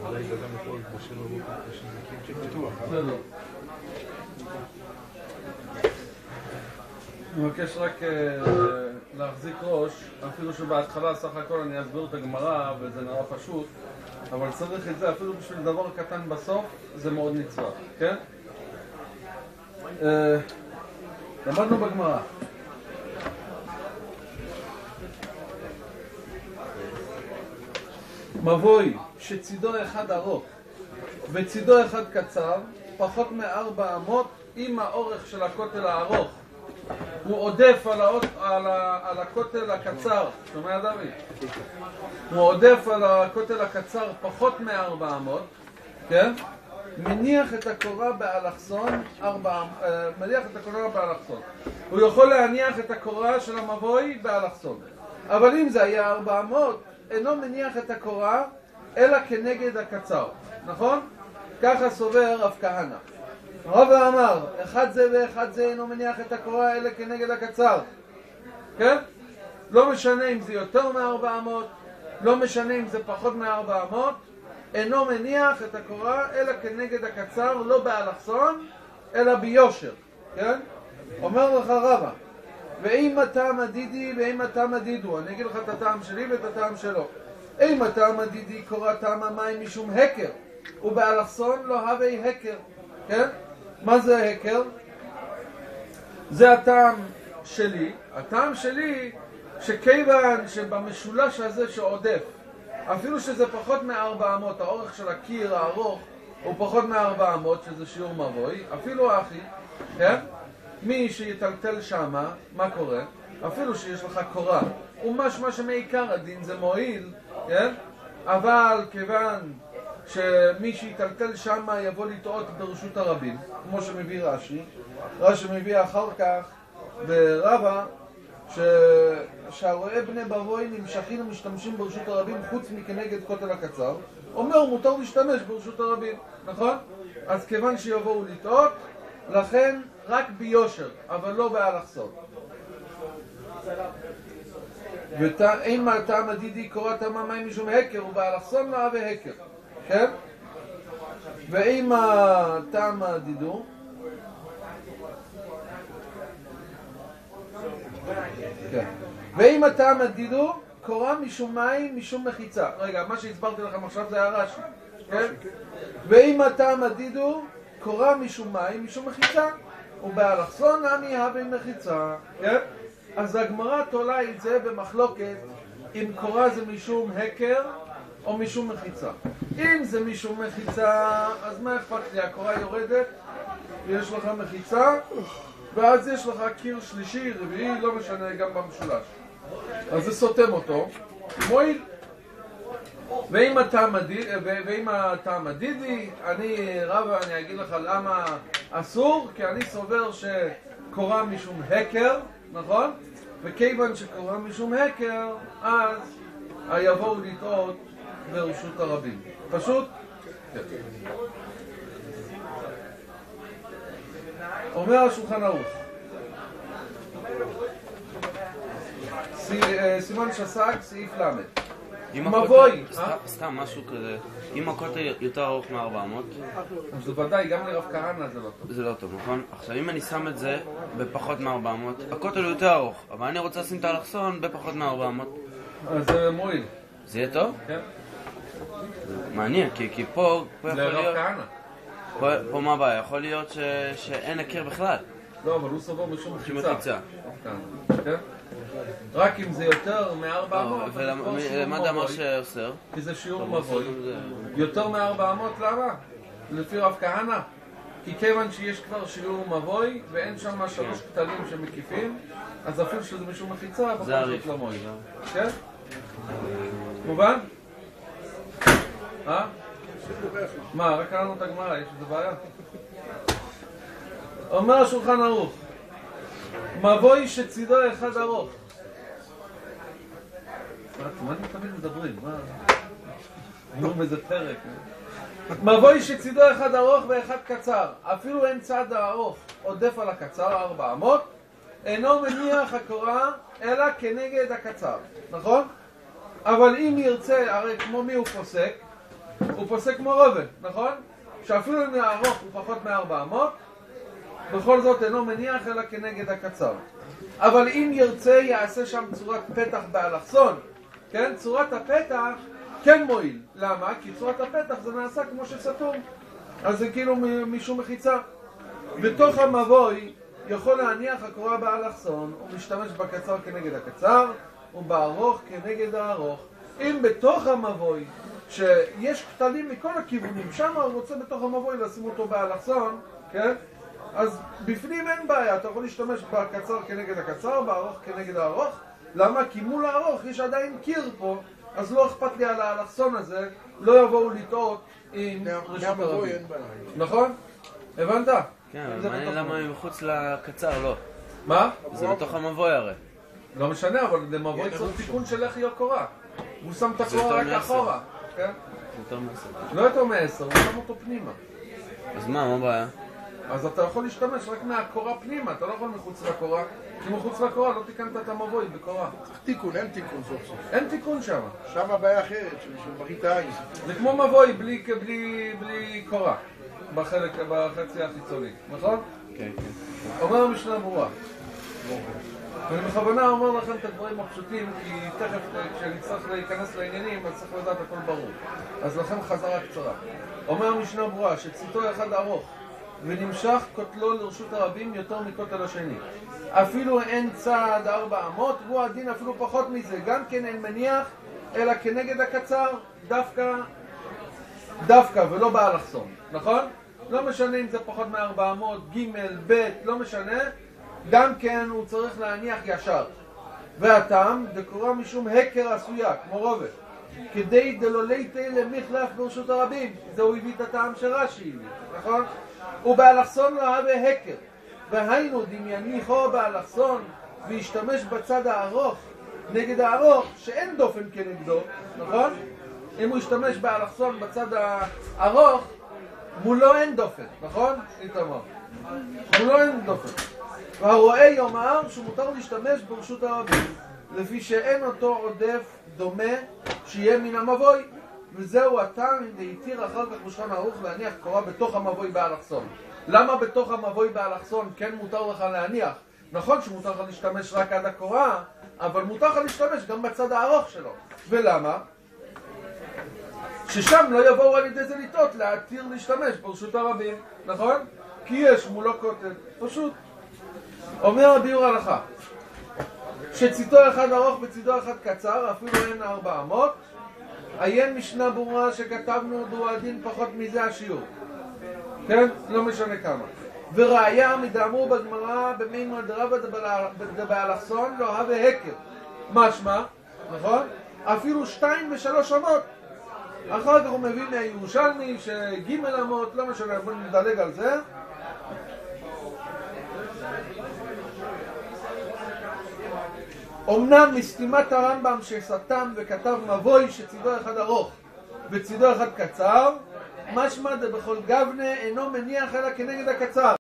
אולי זה גם יכול בשלו בשנזקים שבטוח. בסדר. אני מבקש רק להחזיק ראש, אפילו שבהתחלה סך הכל אני אסביר את הגמרא וזה נראה פשוט, אבל צריך את זה אפילו בשביל דבר קטן בסוף, זה מאוד נצרך, כן? למדנו בגמרא. מבוי שצידו אחד ארוך וצידו אחד קצר, פחות מ4 אמות, עם האורך של הכותל הארוך הוא עודף על הכותל הקצר, שומע דוד? הוא עודף על הכותל הקצר פחות מ4 אמות, כן? מניח את הקורה באלכסון, מניח את הקורה באלכסון. הוא יכול להניח את הקורה של המבוי באלכסון. אבל אם זה היה 400, אינו מניח את הקורה, אלא כנגד הקצר. נכון? ככה סובר רב כהנא. רבא אמר, אחד זה ואחד זה אינו מניח את הקורה, אלא כנגד הקצר. כן? לא משנה אם זה יותר מ400, לא משנה אם זה פחות מ400, אינו מניח את הקורה, אלא כנגד הקצר, לא באלכסון, אלא ביושר. כן? אומר לך רבא, ואם אתה מדידי ואם אתה מדידו, אני אגיד לך את הטעם שלי ואת הטעם שלו. אם אתה מדידי קורא טעם המים משום הקר, ובאלכסון לא הווי הקר. כן? מה זה הקר? זה הטעם שלי. הטעם שלי שכיוון שבמשולש הזה שעודף, אפילו שזה פחות מ400, האורך של הקיר הארוך הוא פחות מ400, שזה שיעור מבוי, אפילו אחי, כן? מי שיטלטל שמה, מה קורה? אפילו שיש לך קורה, ומשמע שמעיקר הדין זה מועיל, כן? אבל כיוון שמי שיטלטל שמה יבוא לטעות ברשות הרבים, כמו שמביא רש"י, רש"י מביא אחר כך ברבא, שהרואה בני בבוי נמשכים ומשתמשים ברשות הרבים חוץ מכנגד כותל הקצר, אומר מותר להשתמש ברשות הרבים, נכון? אז כיוון שיבואו לטעות, לכן רק ביושר, אבל לא באלכסון. ואם אתה מדידי קורא טעם המים משום הקר, ובאלכסון לא הווה הקר, כן? ואם אתה מדידו, כן. ואם אתה מדידו, קורא משום מים משום מחיצה. רגע, מה שהסברתי לכם עכשיו זה הרש"י, כן? ואם אתה מדידו, קורא משום מים משום מחיצה, ובאלכסון אני הווה מחיצה, כן? אז הגמרא תולה את זה במחלוקת אם קורא זה משום הקר או משום מחיצה. אם זה משום מחיצה, אז מה אכפת לי? הקורה יורדת ויש לך מחיצה, ואז יש לך קיר שלישי, רביעי, לא משנה, גם במשולש. אז זה סותם אותו, מועיל. ואם אתה מדידי, אני רבא, אני אגיד לך למה אסור, כי אני סובר שקורה משום הקר, נכון? וכיוון שקורה משום הקר, אז יבואו לטעות ברשות הרבים. פשוט? כן. אומר השולחן ערוך, סימן שס"ג, סעיף ל'. מבוי. סתם משהו כזה, אם הכותל יותר ארוך מ400, אז בוודאי, גם לרב כהנא זה לא טוב. זה לא טוב, נכון? עכשיו אם אני שם את זה בפחות מ400, הכותל הוא יותר ארוך, אבל אני רוצה לשים את האלכסון בפחות מ400. אז זה מועיל. זה יהיה טוב? כן. מעניין, כי פה יכול להיות... לרב כהנא. פה מה הבעיה? יכול להיות שאין הקיר בכלל. לא, אבל הוא סובר משום מחיצה. כן? רק אם זה יותר מ400, ומה דאמר שאוסר? כי זה שיעור מבוי. יותר מ400 למה? לפי רב כהנא. כי כיוון שיש כבר שיעור מבוי ואין שם 3 כתלים שמקיפים, אז אפילו שזה משום מחיצה, בכל זאת לא מועיל. כן? מובן? מה, רק קראנו את הגמרא, יש איזה בעיה? אומר השולחן ערוך, מבוי שצידו אחד ארוך. מה אתם תמיד מדברים? מה? אומרים איזה פרק. מבוי שצידו אחד ארוך ואחד קצר, אפילו אין צד הארוך עודף על הקצר 400, אינו מניח הקורה אלא כנגד הקצר, נכון? אבל אם ירצה, הרי כמו מי הוא פוסק? הוא פוסק כמו רובד, נכון? שאפילו אם הארוך הוא פחות מ-400, בכל זאת אינו מניח אלא כנגד הקצר. אבל אם ירצה יעשה שם צורת פתח באלכסון, כן? צורת הפתח כן מועיל. למה? כי צורת הפתח זה נעשה כמו שסתום. אז זה כאילו משום מחיצה. בתוך המבוי יכול להניח הקורה באלכסון, הוא משתמש בקצר כנגד הקצר, ובארוך כנגד הארוך. אם בתוך המבוי, שיש קטנים מכל הכיוונים, שם הוא רוצה בתוך המבוי לשים אותו באלכסון, כן? אז בפנים אין בעיה, אתה יכול להשתמש בקצר כנגד הקצר, בארוך כנגד הארוך. למה? כי מול הארוך יש עדיין קיר פה, אז לא אכפת לי על האלכסון הזה, לא יבואו לטעות עם רשות הרבים. נכון? הבנת? כן, אבל מעניין למה הם מחוץ לקצר, לא. מה? זה בתוך המבוי הרי. לא משנה, אבל למבוי צריך תיקון של איך היא הקורה. הוא שם את הקורה רק אחורה. יותר מ10. לא יותר מ10, הוא שם אותו פנימה. אז מה הבעיה? אז אתה יכול להשתמש רק מהקורה פנימה, אתה לא יכול מחוץ לקורה. כי מחוץ לקורה לא תיקנת את המבוי בקורה. צריך תיקון, אין תיקון סוף סוף. אין תיקון שם. שם הבעיה אחרת, של מראית העין. זה כמו מבוי בלי קורה. בחצי החיצוני, נכון? כן, כן. אומר המשנה ברורה. ואני בכוונה אומר לכם את הדברים הפשוטים, כי תכף כשנצטרך להיכנס לעניינים, אז צריך לדעת הכל ברור. אז לכם חזרה קצרה. אומר המשנה ברורה שציטו אחד ארוך, ונמשך כותלו לרשות הרבים יותר מכותל השני. אפילו אין צעד 400, והוא הדין אפילו פחות מזה. גם כן אין מניח, אלא כנגד הקצר, דווקא ולא באלכסון, נכון? לא משנה אם זה פחות מ-400, ג', ב', לא משנה. גם כן הוא צריך להניח ישר. והטעם, דקורה משום הקר עשויה, כמו רובת. כדי דלוליתי למחלף ברשות הרבים. זהו הביא את הטעם שרש"י הביא, נכון? ובאלכסון לא הווה הקר. והיינו דמייניכו באלכסון וישתמש בצד הארוך נגד הארוך שאין דופן כנגדו, נכון? אם הוא ישתמש באלכסון בצד הארוך, מולו אין דופן, נכון? איתמר. מולו אין דופן. והרואה יאמר שמותר להשתמש ברשות הרבים, לפי שאין אותו עודף דומה שיהיה מן המבוי. וזהו הטעם להתיר אחר כך בשולחן ערוך להניח קורה בתוך המבוי באלכסון. למה בתוך המבוי באלכסון כן מותר לך להניח? נכון שמותר לך להשתמש רק עד הקורה, אבל מותר לך להשתמש גם בצד הארוך שלו. ולמה? ששם לא יבואו על ידי זה לטעות להתיר להשתמש ברשות הרבים, נכון? כי יש מולו כותל, פשוט. אומר הביאור הלכה, שציטו אחד ארוך וציטו אחד קצר, אפילו אין 400, עיין משנה ברורה שכתבנו דו הדין פחות מזה השיעור. כן? לא משנה כמה. וראיה מדאמרו בגמרא במימרא דרבא דבאלכסון לא הווה הקר. משמע, נכון? אפילו 2 ו3 אמות. אחר כך הוא מביא מהירושלמי שג' אמות, לא משנה, בוא נדלג על זה. אמנם מסתימת הרמב"ם שסתם וכתב מבוי שצידו אחד ארוך וצידו אחד קצר, משמע דבכל גבנה אינו מניח אלא כנגד הקצר.